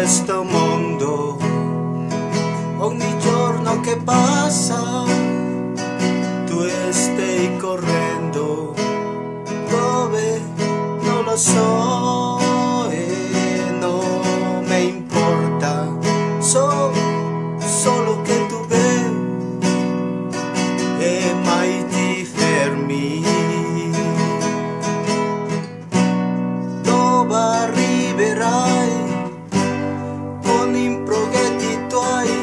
questo mondo. Ogni giorno che passa tu stai correndo, dove non lo so e non mi importa, so solo che tu bevi e mai ti fermi. Dove arriverai con i progetti tuoi?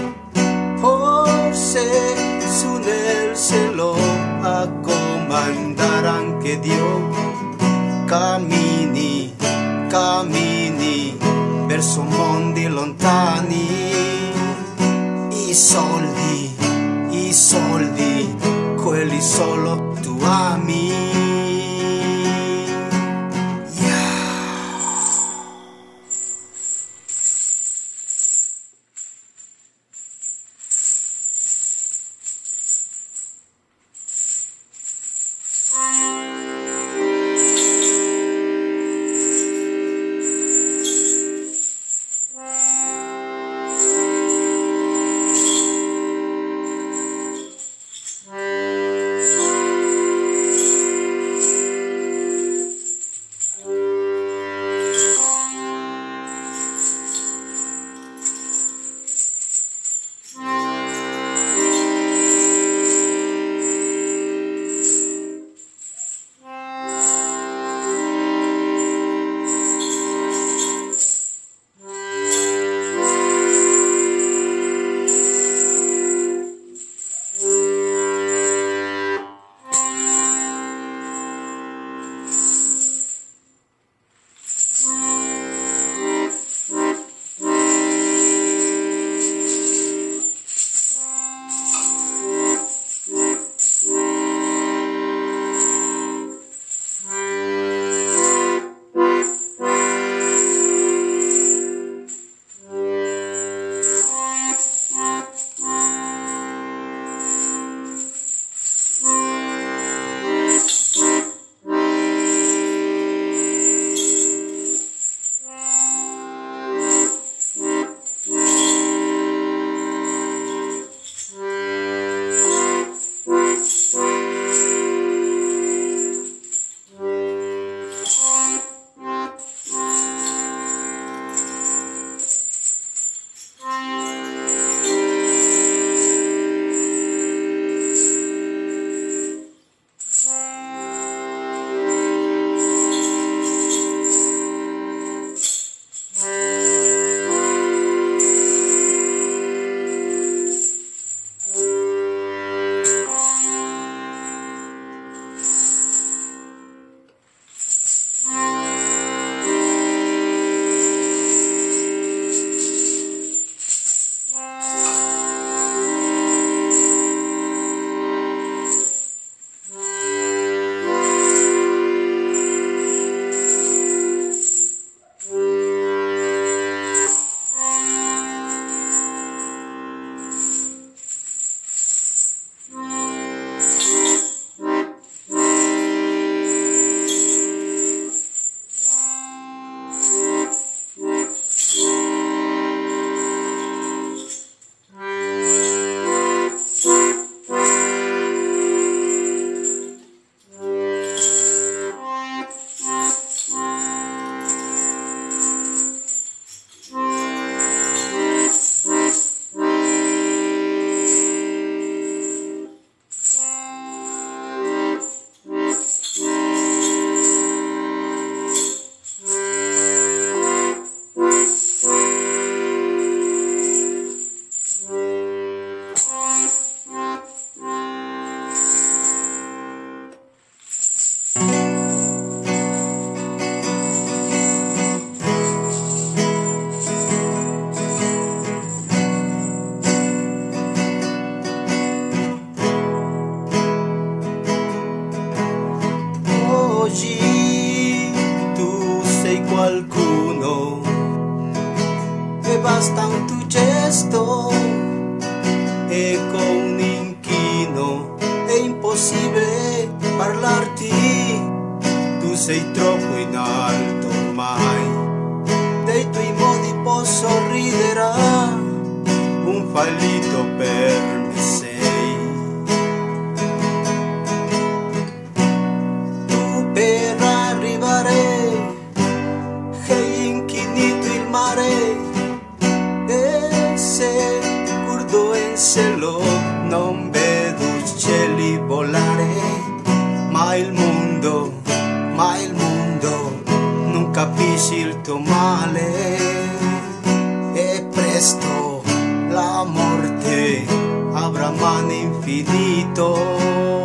Forse su nel cielo a comandare anche Dio. Cammini, cammini verso mondi lontani. I soldi, quelli solo tu ami. qualcuno e basta un tuo gesto e con un inchino è impossibile parlarti, tu sei troppo in alto ormai, dei tuoi modi posso palito per me sei. Tu per arrivare hai infinito il mare, e se guardo in cielo non vedo uccelli volare, ma il mondo non capisci il tuo male, e presto la morte avrà mano infinito.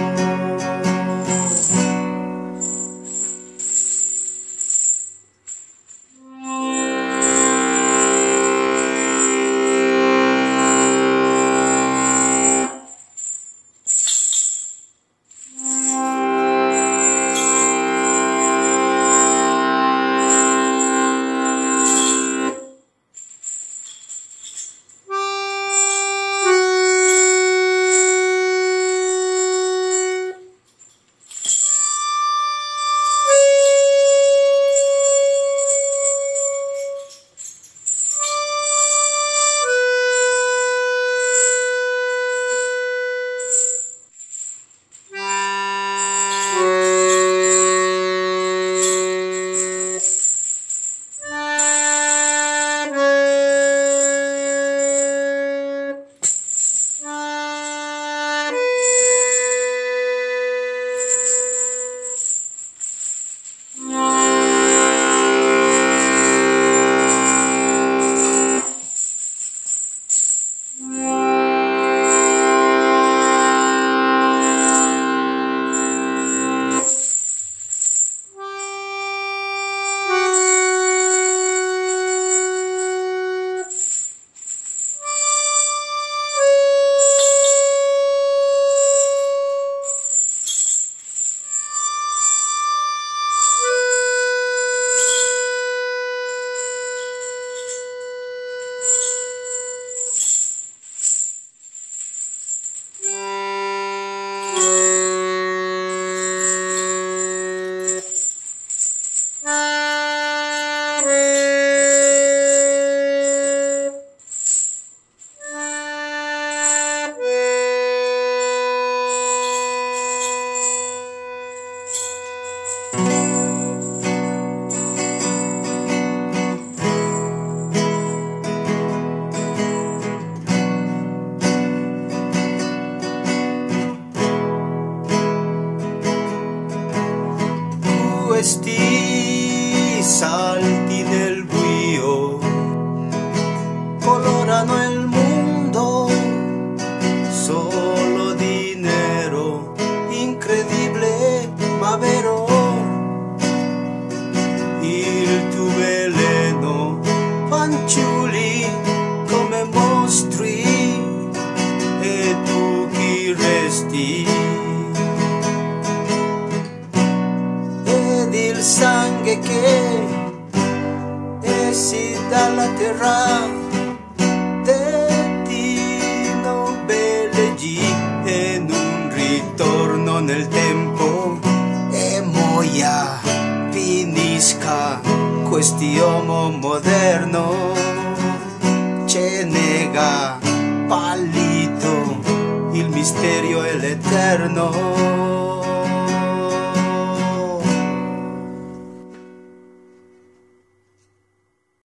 Questi salti nel buio colorano il mondo solo di nero, incredibile ma vero. Il tuo veleno, fanciulli come mostri, e tu chi resti? Il sangue che esci dalla terra, destino beleggi e un ritorno nel tempo, e muoia, finisca quest'uomo moderno, ce nega pallito il misterio e l'eterno.